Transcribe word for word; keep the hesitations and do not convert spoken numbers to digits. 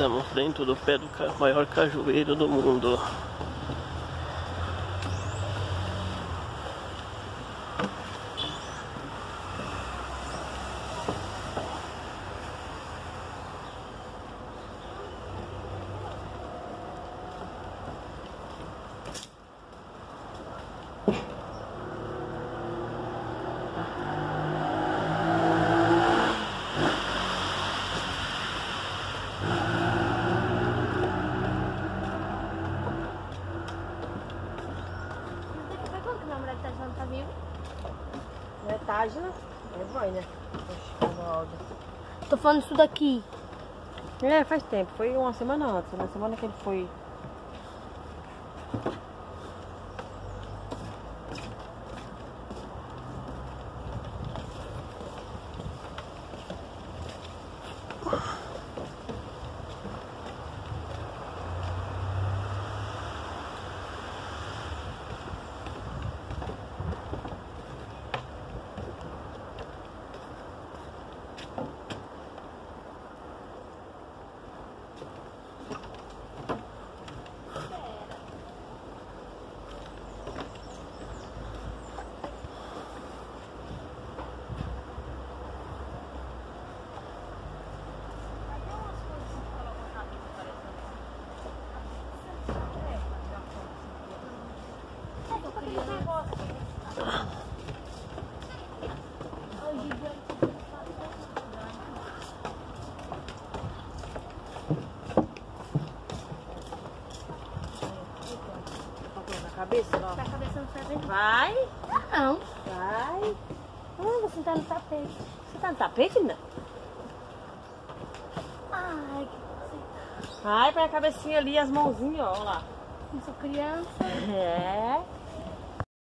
Estamos dentro do pé do maior cajueiro do mundo. Tá vivo? Não é Tágina? É Vânia. Tô falando isso daqui. É, faz tempo. Foi uma semana antes. Na semana que ele foi. Cabeça, ó. Pra cabeça não serve não. Vai. Não. Vai. Ah, você tá no tapete. Você tá no tapete, não? Ai, Vai, põe a cabecinha ali, as mãozinhas, ó lá. eu sou criança. É.